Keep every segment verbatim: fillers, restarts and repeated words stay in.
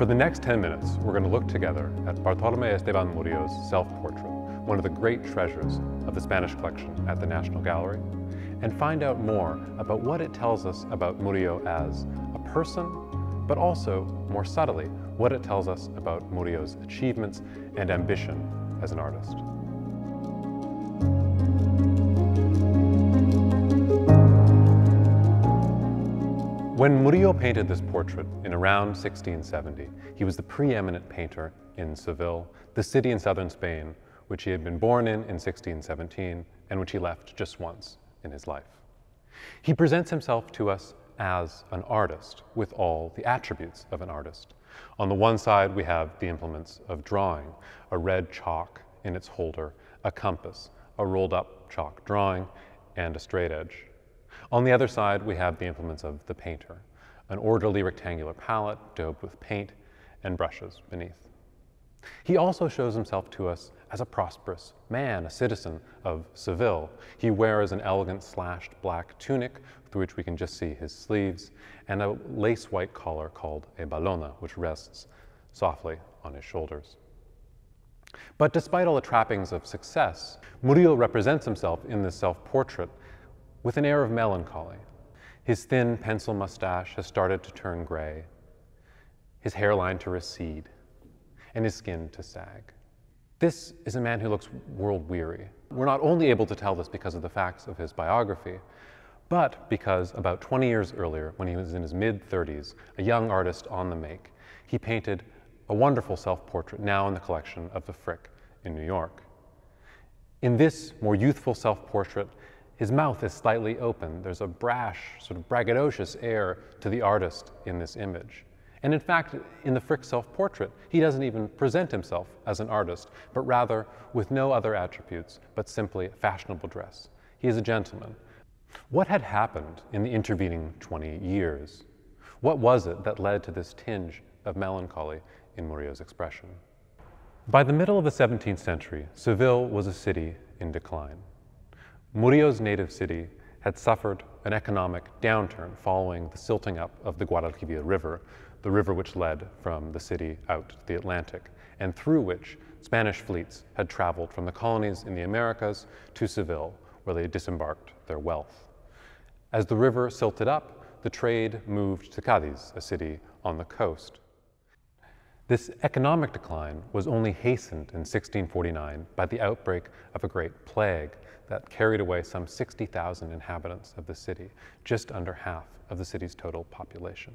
the next ten minutes, we're going to look together at Bartolomé Esteban Murillo's self-portrait, one of the great treasures of the Spanish collection at the National Gallery, and find out more about what it tells us about Murillo as a person, but also, more subtly, what it tells us about Murillo's achievements and ambition as an artist. When Murillo painted this portrait in around sixteen seventy, he was the preeminent painter in Seville, the city in southern Spain, which he had been born in in sixteen seventeen, and which he left just once in his life. He presents himself to us as an artist with all the attributes of an artist. On the one side, we have the implements of drawing, a red chalk in its holder, a compass, a rolled up chalk drawing, and a straight edge. On the other side, we have the implements of the painter, an orderly rectangular palette daubed with paint and brushes beneath. He also shows himself to us as a prosperous man, a citizen of Seville. He wears an elegant slashed black tunic through which we can just see his sleeves, and a lace white collar called a balona, which rests softly on his shoulders. But despite all the trappings of success, Murillo represents himself in this self-portrait with an air of melancholy. His thin pencil mustache has started to turn gray, his hairline to recede, and his skin to sag. This is a man who looks world-weary. We're not only able to tell this because of the facts of his biography, but because about twenty years earlier, when he was in his mid-thirties, a young artist on the make, he painted a wonderful self-portrait now in the collection of the Frick in New York. In this more youthful self-portrait, his mouth is slightly open. There's a brash, sort of braggadocious air to the artist in this image. And in fact, in the Frick self-portrait, he doesn't even present himself as an artist, but rather with no other attributes, but simply fashionable dress. He is a gentleman. What had happened in the intervening twenty years? What was it that led to this tinge of melancholy in Murillo's expression? By the middle of the seventeenth century, Seville was a city in decline. Murillo's native city had suffered an economic downturn following the silting up of the Guadalquivir River, the river which led from the city out to the Atlantic, and through which Spanish fleets had traveled from the colonies in the Americas to Seville, where they disembarked their wealth. As the river silted up, the trade moved to Cadiz, a city on the coast. This economic decline was only hastened in sixteen forty-nine by the outbreak of a great plague that carried away some sixty thousand inhabitants of the city, just under half of the city's total population.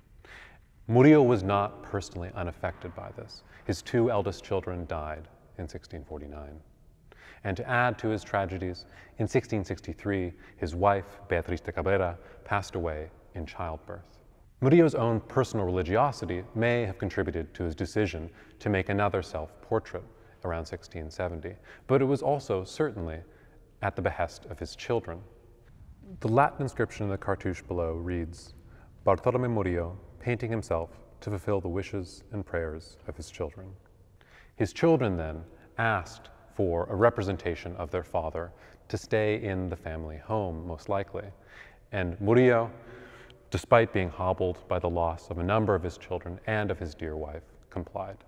Murillo was not personally unaffected by this. His two eldest children died in sixteen forty-nine. And to add to his tragedies, in sixteen sixty-three, his wife, Beatriz de Cabrera, passed away in childbirth. Murillo's own personal religiosity may have contributed to his decision to make another self-portrait around sixteen seventy, but it was also certainly at the behest of his children. The Latin inscription in the cartouche below reads, Bartolomé Murillo, painting himself to fulfill the wishes and prayers of his children. His children then asked for a representation of their father to stay in the family home, most likely. And Murillo, despite being hobbled by the loss of a number of his children and of his dear wife, complied.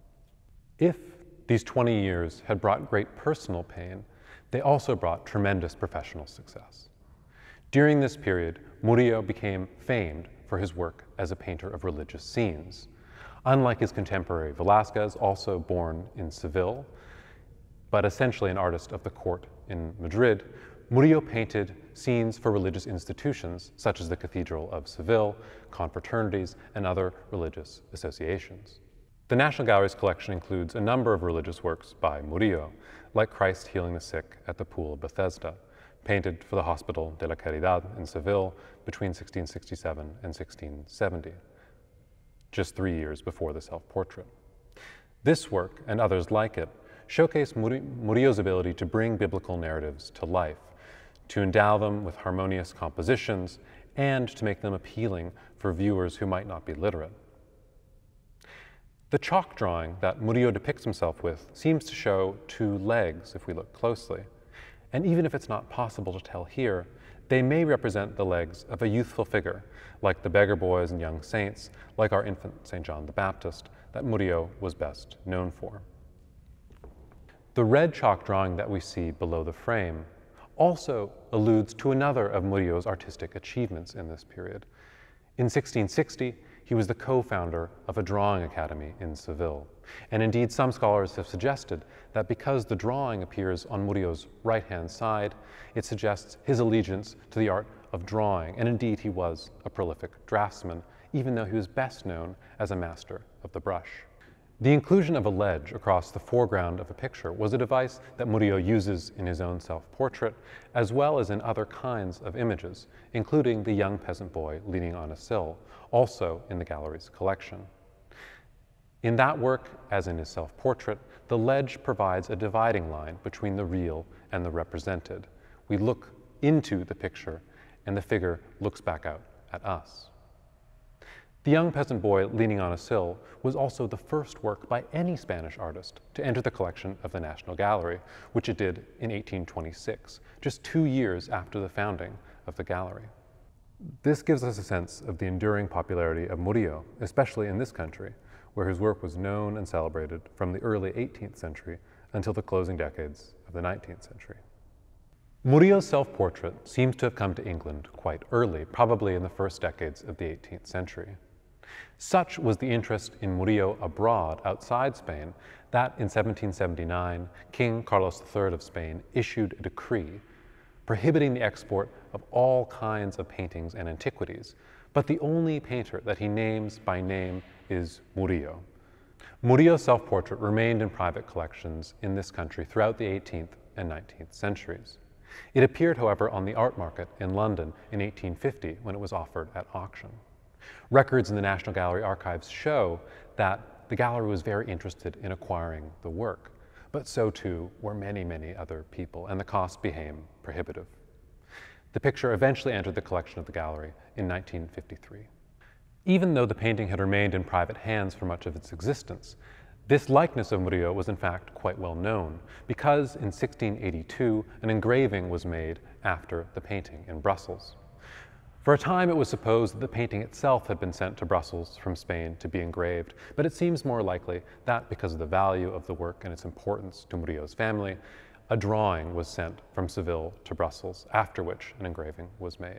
If these twenty years had brought great personal pain, they also brought tremendous professional success. During this period, Murillo became famed for his work as a painter of religious scenes. Unlike his contemporary Velázquez, also born in Seville, but essentially an artist of the court in Madrid, Murillo painted scenes for religious institutions such as the Cathedral of Seville, confraternities, and other religious associations. The National Gallery's collection includes a number of religious works by Murillo, like Christ healing the sick at the Pool of Bethesda, painted for the Hospital de la Caridad in Seville between sixteen sixty-seven and sixteen seventy, just three years before the self-portrait. This work, and others like it, showcase Murillo's ability to bring biblical narratives to life, to endow them with harmonious compositions, and to make them appealing for viewers who might not be literate. The chalk drawing that Murillo depicts himself with seems to show two legs if we look closely, and even if it's not possible to tell here, they may represent the legs of a youthful figure, like the beggar boys and young saints, like our infant Saint John the Baptist, that Murillo was best known for. The red chalk drawing that we see below the frame also alludes to another of Murillo's artistic achievements in this period. In sixteen sixty, he was the co-founder of a drawing academy in Seville. And indeed, some scholars have suggested that because the drawing appears on Murillo's right-hand side, it suggests his allegiance to the art of drawing. And indeed, he was a prolific draftsman, even though he was best known as a master of the brush. The inclusion of a ledge across the foreground of a picture was a device that Murillo uses in his own self-portrait, as well as in other kinds of images, including the young peasant boy leaning on a sill, also in the gallery's collection. In that work, as in his self-portrait, the ledge provides a dividing line between the real and the represented. We look into the picture, and the figure looks back out at us. The young peasant boy leaning on a sill was also the first work by any Spanish artist to enter the collection of the National Gallery, which it did in eighteen twenty-six, just two years after the founding of the gallery. This gives us a sense of the enduring popularity of Murillo, especially in this country, where his work was known and celebrated from the early eighteenth century until the closing decades of the nineteenth century. Murillo's self-portrait seems to have come to England quite early, probably in the first decades of the eighteenth century. Such was the interest in Murillo abroad, outside Spain, that in seventeen seventy-nine, King Carlos the Third of Spain issued a decree prohibiting the export of all kinds of paintings and antiquities, but the only painter that he names by name is Murillo. Murillo's self-portrait remained in private collections in this country throughout the eighteenth and nineteenth centuries. It appeared, however, on the art market in London in eighteen fifty when it was offered at auction. Records in the National Gallery archives show that the gallery was very interested in acquiring the work, but so too were many, many other people, and the cost became prohibitive. The picture eventually entered the collection of the gallery in nineteen fifty-three. Even though the painting had remained in private hands for much of its existence, this likeness of Murillo was in fact quite well known, because in sixteen eighty-two an engraving was made after the painting in Brussels. For a time, it was supposed that the painting itself had been sent to Brussels from Spain to be engraved, but it seems more likely that because of the value of the work and its importance to Murillo's family, a drawing was sent from Seville to Brussels, after which an engraving was made.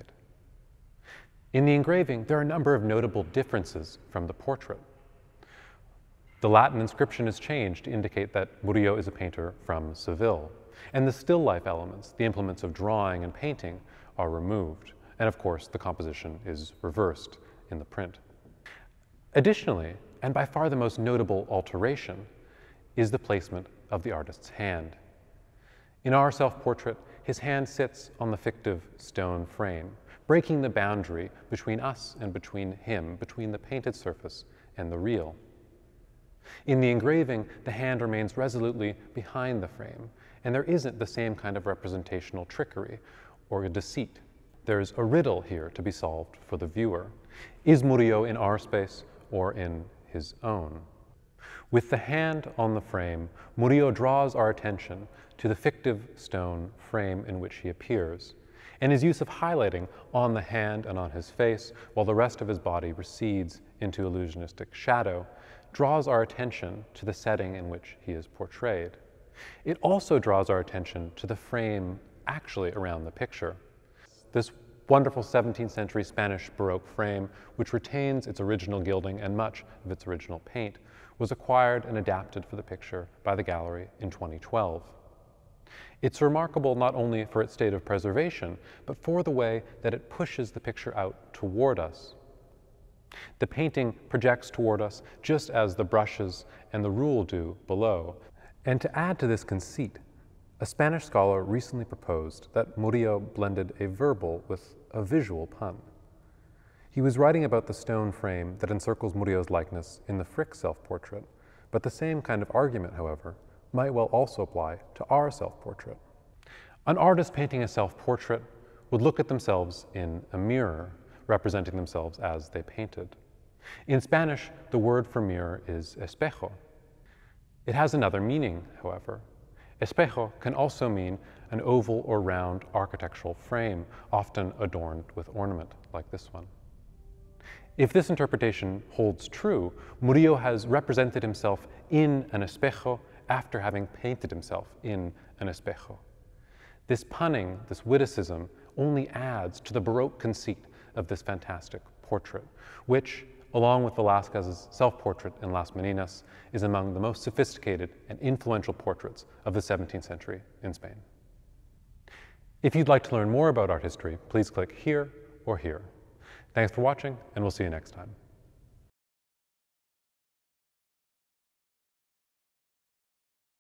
In the engraving, there are a number of notable differences from the portrait. The Latin inscription is changed to indicate that Murillo is a painter from Seville, and the still life elements, the implements of drawing and painting, are removed. And of course, the composition is reversed in the print. Additionally, and by far the most notable alteration, is the placement of the artist's hand. In our self-portrait, his hand sits on the fictive stone frame, breaking the boundary between us and between him, between the painted surface and the real. In the engraving, the hand remains resolutely behind the frame, and there isn't the same kind of representational trickery or deceit. There's a riddle here to be solved for the viewer. Is Murillo in our space or in his own? With the hand on the frame, Murillo draws our attention to the fictive stone frame in which he appears, and his use of highlighting on the hand and on his face, while the rest of his body recedes into illusionistic shadow, draws our attention to the setting in which he is portrayed. It also draws our attention to the frame actually around the picture. This wonderful seventeenth century Spanish Baroque frame, which retains its original gilding and much of its original paint, was acquired and adapted for the picture by the gallery in twenty twelve. It's remarkable not only for its state of preservation, but for the way that it pushes the picture out toward us. The painting projects toward us just as the brushes and the rule do below. And to add to this conceit, a Spanish scholar recently proposed that Murillo blended a verbal with a visual pun. He was writing about the stone frame that encircles Murillo's likeness in the Frick self-portrait, but the same kind of argument, however, might well also apply to our self-portrait. An artist painting a self-portrait would look at themselves in a mirror, representing themselves as they painted. In Spanish, the word for mirror is espejo. It has another meaning, however. Espejo can also mean an oval or round architectural frame, often adorned with ornament, like this one. If this interpretation holds true, Murillo has represented himself in an espejo after having painted himself in an espejo. This punning, this witticism, only adds to the Baroque conceit of this fantastic portrait, which, along with Velázquez's self-portrait in Las Meninas, is among the most sophisticated and influential portraits of the seventeenth century in Spain. If you'd like to learn more about art history, please click here or here. Thanks for watching, and we'll see you next time.